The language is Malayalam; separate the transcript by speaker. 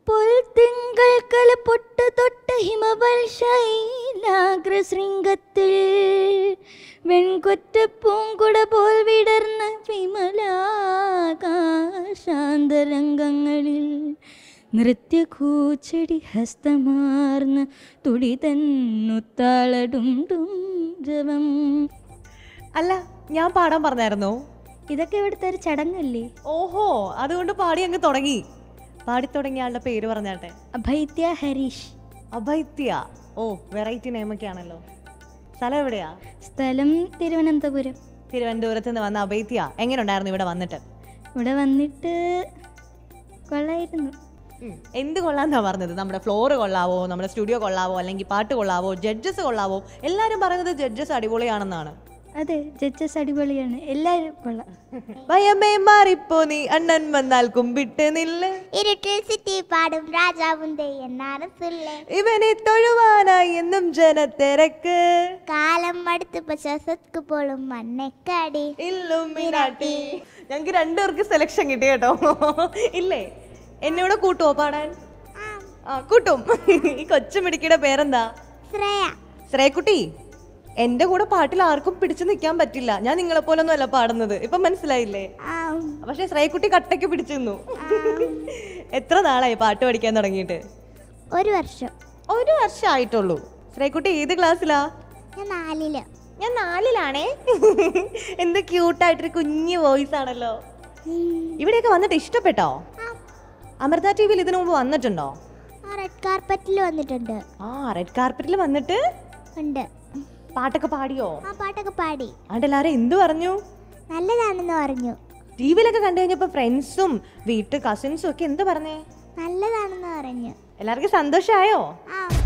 Speaker 1: പൊൽത്തിങ്കൾ കലപ്പൊട്ട് തൊട്ട ഹിമവൽ ശൈലാഗ്രശൃംഗത്തിൽ വെൺകൊറ്റ പൂങ്കുട പോൽ വിടർന്ന വിമലാകാശാന്തരംഗങ്ങളിൽ നൃത്യകൂച്ചടി ഹസ്തമാർന്ന തുടി തന്നുത്താളടും ജവം.
Speaker 2: അല്ല, ഞാൻ പാടാൻ പറഞ്ഞായിരുന്നോ?
Speaker 1: ഇതൊക്കെ ഇവിടുത്തെ ഒരു ചടങ്ങല്ലേ?
Speaker 2: ഓഹോ, അതുകൊണ്ട് പാടി അങ്ങ് തുടങ്ങി. പാടിത്തുടങ്ങിയ ആളുടെ പേര് പറഞ്ഞാട്ടെ.
Speaker 1: അഭൈത്യ ഹരീഷ്.
Speaker 2: അഭൈത്യ. ഓ, വെറൈറ്റി നെയിമൊക്കെ ആണല്ലോ. സ്ഥലം എവിടെയാ?
Speaker 1: സ്ഥലം തിരുവനന്തപുരം.
Speaker 2: തിരുവനന്തപുരത്ത് നിന്ന് വന്ന അഭൈത്യ എങ്ങനെയുണ്ടായിരുന്നു ഇവിടെ വന്നിട്ട്?
Speaker 1: ഇവിടെ വന്നിട്ട് കൊള്ളായിരുന്നു.
Speaker 2: എന്ത് കൊള്ളാന്നാ പറഞ്ഞത്? നമ്മുടെ ഫ്ലോറ് കൊള്ളാവോ, നമ്മുടെ സ്റ്റുഡിയോ കൊള്ളാവോ, അല്ലെങ്കിൽ പാട്ട് കൊള്ളാവോ, ജഡ്ജസ് കൊള്ളാവോ? എല്ലാവരും പറയുന്നത് ജഡ്ജസ് അടിപൊളിയാണെന്നാണ്.
Speaker 1: അതെ, ജഡ്ജസ് അടിപൊളിയാണ്, എല്ലാവരും കൊള്ളാം.
Speaker 2: ഭയമേ മാറിപ്പോ നീ അണ്ണൻ വന്നാൽ കുമ്പിട്ട് നില്ല,
Speaker 3: ഇരുട്ടിൽ സിറ്റി പാടും രാജാവും
Speaker 2: ഇവനെ തൊഴുവാനായി എന്നും ജനത്തിരക്ക്,
Speaker 3: കാലം അടുത്ത് ശ്വാസക്ക് പോലും മണ്ണക്കാടി
Speaker 2: ഇല്ലുമിനാട്ടി. ഞങ്ങക്ക് രണ്ടുപേർക്ക് സെലക്ഷൻ കിട്ടി കേട്ടോ. ഇല്ലേ? എന്നോട് കൂട്ടുവോ പാടാൻ? ആ, കൂട്ടും. ഈ കൊച്ചുമിടിക്കിയുടെ പേരെന്താ?
Speaker 3: ശ്രേയ.
Speaker 2: ശ്രേയക്കുട്ടി, എന്റെ കൂടെ പാട്ടിൽ ആർക്കും പിടിച്ചു നിൽക്കാൻ പറ്റില്ല. ഞാൻ നിങ്ങളെ പോലൊന്നും അല്ല പാടുന്നത്, ഇപ്പൊ മനസ്സിലായില്ലേ? പക്ഷെ ശ്രേയക്കുട്ടി കട്ടയ്ക്ക് പിടിച്ചു നിന്നു. എത്ര നാളായി പാട്ട് പഠിക്കാൻ തുടങ്ങിയിട്ട്?
Speaker 3: 1 വർഷം.
Speaker 2: 1 വർഷം ആയിട്ടുള്ളൂ. ശ്രേയക്കുട്ടി ഏത് ക്ലാസ്സിലാ?
Speaker 3: ഞാൻ 4-ല്.
Speaker 2: ഞാൻ 4-ലാണേ. എന്ത് ക്യൂട്ടായിട്ടൊരു കുഞ്ഞു വോയിസ് ആണല്ലോ. ഇവിടെയൊക്കെ വന്നിട്ട് ഇഷ്ടപ്പെട്ടോ? അമൃത ടിവിയിൽ ഇതിനു മുമ്പ് വന്നിട്ടുണ്ടോ?
Speaker 3: റെഡ് കാർപ്പറ്റിൽ വന്നിട്ടുണ്ട്.
Speaker 2: റെഡ് കാർപ്പറ്റിൽ വന്നിട്ട്
Speaker 3: ഉണ്ട്.
Speaker 2: പാട്ടൊക്കെ പാടിയോ?
Speaker 3: പാട്ടൊക്കെ പാടി.
Speaker 2: ആണ്ടെല്ലാരും എന്തു പറഞ്ഞു?
Speaker 3: നല്ലതാണെന്ന് പറഞ്ഞു.
Speaker 2: ടിവിയിലൊക്കെ കണ്ടു കഴിഞ്ഞപ്പോ ഫ്രണ്ട്സും വീട്ടു കസിൻസും ഒക്കെ എന്ത് പറഞ്ഞേ?
Speaker 3: നല്ലതാണെന്ന് പറഞ്ഞു.
Speaker 2: എല്ലാവർക്കും സന്തോഷായോ?